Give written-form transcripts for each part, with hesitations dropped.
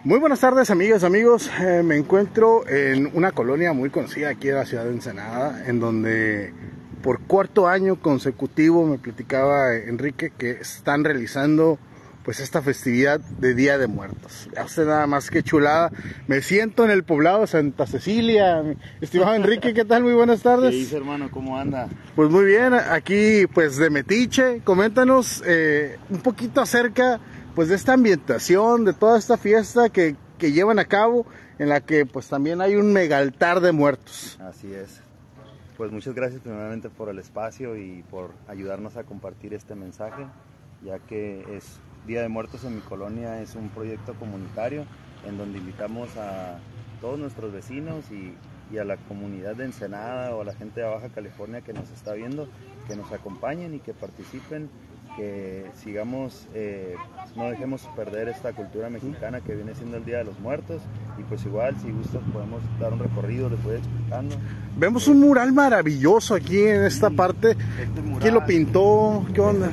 Muy buenas tardes, amigas, amigos. Me encuentro en una colonia muy conocida aquí de la ciudad de Ensenada, en donde por cuarto año consecutivo me platicaba Enrique que están realizando pues esta festividad de Día de Muertos. Ya usted nada más que chulada. Me siento en el poblado de Santa Cecilia. Mi estimado Enrique, ¿qué tal? Muy buenas tardes. ¿Qué dice, hermano? ¿Cómo anda? Pues muy bien, aquí pues de Metiche. Coméntanos un poquito acerca pues de esta ambientación, de toda esta fiesta que llevan a cabo, en la que pues también hay un mega altar de muertos. Así es. Pues muchas gracias primeramente por el espacio y por ayudarnos a compartir este mensaje, ya que es Día de Muertos en mi colonia, es un proyecto comunitario en donde invitamos a todos nuestros vecinos y a la comunidad de Ensenada o a la gente de Baja California que nos está viendo, que nos acompañen y que participen, que sigamos, no dejemos perder esta cultura mexicana que viene siendo el Día de los Muertos. Y pues igual, si gustas, podemos dar un recorrido, les voy explicando. Vemos un mural maravilloso aquí en esta parte. Este mural, ¿quién lo pintó? ¿Qué onda?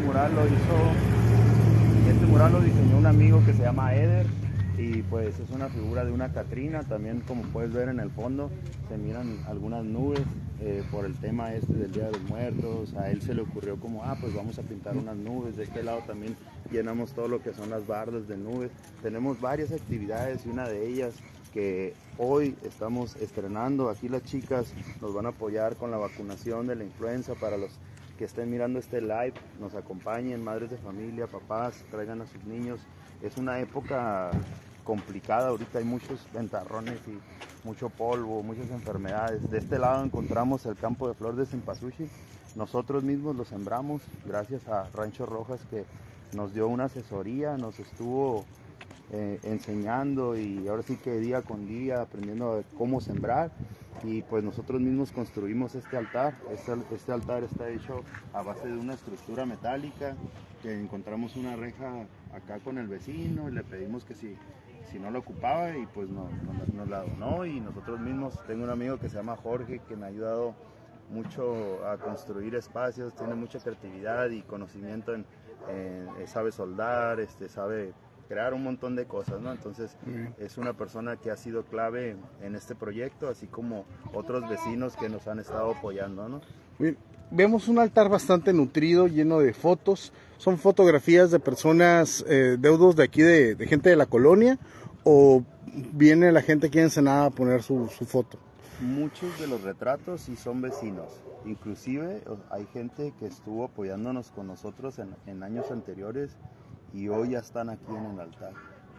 Este mural lo diseñó un amigo que se llama Eder, y pues es una figura de una Catrina. También, como puedes ver en el fondo, se miran algunas nubes por el tema este del Día de los Muertos. A él se le ocurrió como, pues vamos a pintar unas nubes. De este lado también llenamos todo lo que son las bardas de nubes. Tenemos varias actividades y una de ellas que hoy estamos estrenando. Aquí las chicas nos van a apoyar con la vacunación de la influenza. Para los que estén mirando este live, nos acompañen, madres de familia, papás, traigan a sus niños. Es una época complicada, ahorita hay muchos ventarrones y mucho polvo, muchas enfermedades. De este lado encontramos el campo de flor de Cempasúchil. Nosotros mismos lo sembramos gracias a Rancho Rojas, que nos dio una asesoría, nos estuvo enseñando, y ahora sí que día con día aprendiendo a cómo sembrar. Y pues nosotros mismos construimos este altar. Este altar está hecho a base de una estructura metálica, que encontramos una reja acá con el vecino y le pedimos que si no la ocupaba, y pues nos la donó. Y nosotros mismos, tengo un amigo que se llama Jorge, que me ha ayudado mucho a construir espacios, tiene mucha creatividad y conocimiento sabe soldar, sabe crear un montón de cosas, ¿no? Entonces es una persona que ha sido clave en este proyecto, así como otros vecinos que nos han estado apoyando, ¿no? Bien. Vemos un altar bastante nutrido, lleno de fotos. ¿Son fotografías de personas, deudos de aquí, de gente de la colonia? ¿O viene la gente aquí en Ensenada a poner su foto? Muchos de los retratos sí son vecinos. Inclusive hay gente que estuvo apoyándonos con nosotros en años anteriores, y hoy ya están aquí en el altar.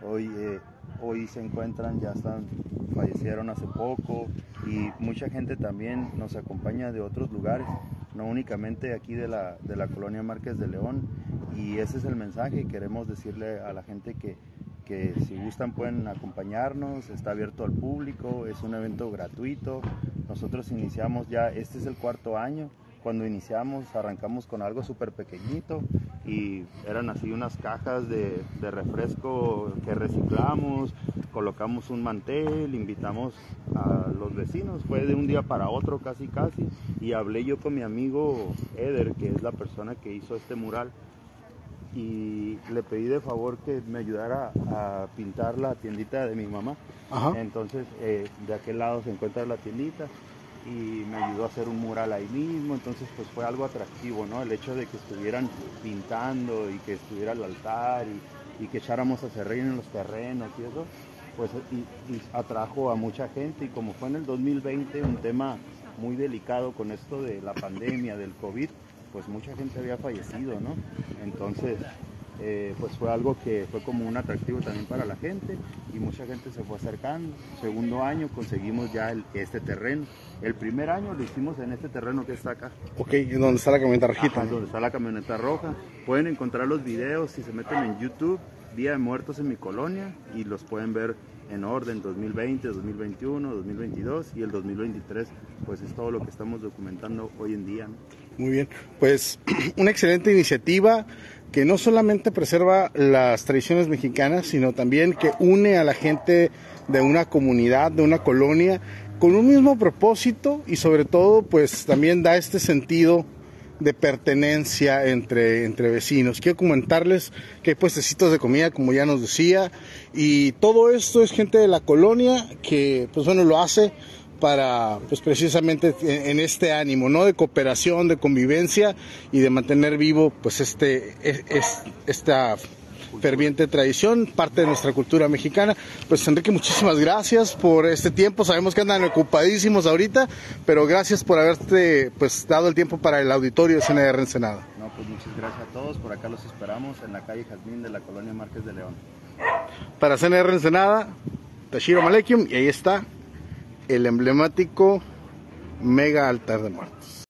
Hoy se encuentran, fallecieron hace poco, y mucha gente también nos acompaña de otros lugares, no únicamente aquí de la colonia Márquez de León. Y ese es el mensaje. Queremos decirle a la gente que si gustan pueden acompañarnos, está abierto al público, es un evento gratuito. Nosotros iniciamos ya, este es el cuarto año. Cuando iniciamos arrancamos con algo súper pequeñito, y eran así unas cajas de refresco que reciclamos, colocamos un mantel, invitamos a los vecinos. Fue de un día para otro casi, y hablé yo con mi amigo Eder, que es la persona que hizo este mural, y le pedí de favor que me ayudara a pintar la tiendita de mi mamá. Ajá. Entonces de aquel lado se encuentra la tiendita, y me ayudó a hacer un mural ahí mismo. Entonces pues fue algo atractivo, ¿no? El hecho de que estuvieran pintando y que estuviera el altar y que echáramos acerrín en los terrenos y eso, pues y atrajo a mucha gente. Y como fue en el 2020 un tema muy delicado con esto de la pandemia del COVID, pues mucha gente había fallecido, ¿no? Entonces pues fue algo que fue como un atractivo también para la gente, y mucha gente se fue acercando. Segundo año conseguimos ya este terreno. El primer año lo hicimos en este terreno que está acá. Ok, ¿y dónde está la camioneta rojita? Ajá, donde está la camioneta roja. Pueden encontrar los videos si se meten en YouTube, Día de Muertos en mi colonia, y los pueden ver en orden: 2020, 2021, 2022 y el 2023, pues es todo lo que estamos documentando hoy en día, ¿no? Muy bien, pues una excelente iniciativa que no solamente preserva las tradiciones mexicanas, sino también que une a la gente de una comunidad, de una colonia, con un mismo propósito, y sobre todo pues también da este sentido de pertenencia entre vecinos. Quiero comentarles que hay puestecitos de comida, como ya nos decía, y todo esto es gente de la colonia que, pues bueno, lo hace para, pues precisamente en este ánimo, ¿no? De cooperación, de convivencia y de mantener vivo, pues esta ferviente tradición, parte de nuestra cultura mexicana. Pues Enrique, muchísimas gracias por este tiempo. Sabemos que andan ocupadísimos ahorita, pero gracias por haberte pues dado el tiempo para el auditorio de CNR Ensenada. No, pues muchas gracias a todos. Por acá los esperamos en la calle Jazmín de la colonia Márquez de León. Para CNR Ensenada, Tashiro Malekium, y ahí está el emblemático mega altar de muertos.